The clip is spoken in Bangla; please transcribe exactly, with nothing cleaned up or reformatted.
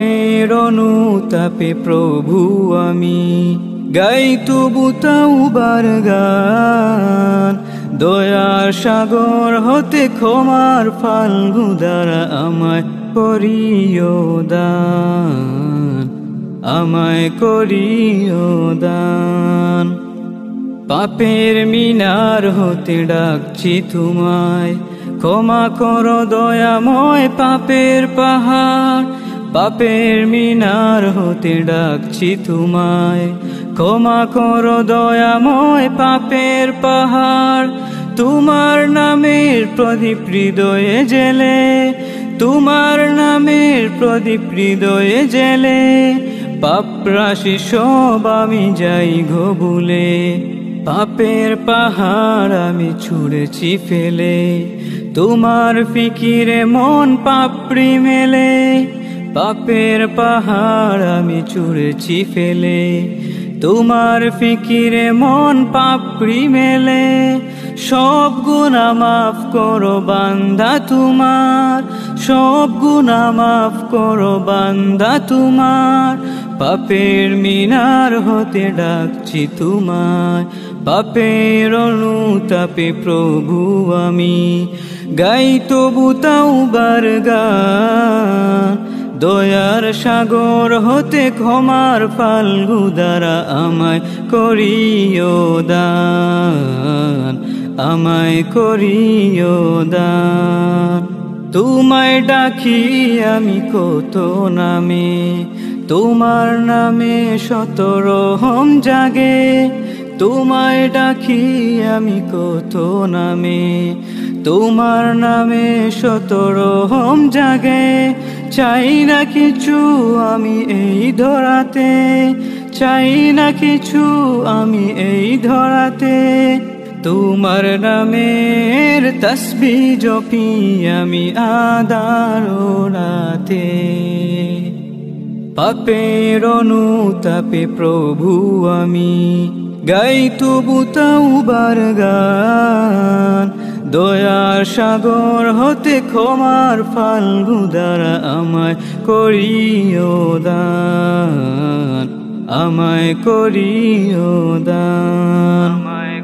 এর অনুতাপে প্রভু আমি গাই তবু তাওবার গান। দয়ার সাগর হতে ক্ষমার ফাল্গু দ্বারা আমায় করিও দান, আমায় করিও দান। পাপের মিনার হতে ডাকছি তোমায়, ক্ষমা করো দয়াময় পাপের পাহাড়। পাপের মিনার হতে ডাকছি তোমায়, ক্ষমা করো দয়াময় পাপের পাহাড়। তোমার নামের প্রদীপ হৃদয়ে জেলে, তোমার নামের প্রদীপ হৃদয়ে জেলে, পাপ রাশি সব আমি যাই ঘবুলে। পাপের পাহাড় আমি ছুঁড়েছি ফেলে, তোমার ফিকিরে মন পাপড়ি মেলে। পাপের পাহাড় আমি ছুঁড়েছি ফেলে, তোমার ফিকিরে মন পাপড়ি মেলে। সব গুনাহ মাফ করো বান্দা তোমার, সব গুনাহ মাফ করো বান্দা তোমার। পাপের মিনার হতে ডাকছি তোমায়, পাপের অনুতাপে প্রভু আমি গাই তবু তাওবার গান। দয়ার সাগর হতে ক্ষমার ফাল্গু দ্বারা আমায় করিও দান, আমায় করিও দান। তোমায় ডাকি আমি কত নামে, তোমার নামে শত রহম জাগে। তোমায় ডাকি আমি কত নামে, তোমার নামে শত রহম জাগে। চাই না কিছু আমি এই ধরাতে, চাই না কিছু আমি এই ধরাতে। তোমার নামের তসবিহ জপি আমি আদার রাতে। পাপের অনুতাপে প্রভু আমি গাই তবু তাওবার গান। দয়ার সাগর হতে ক্ষমার ফাল্গু দ্বারা আমায় করিও দান, আমায় করিও দান।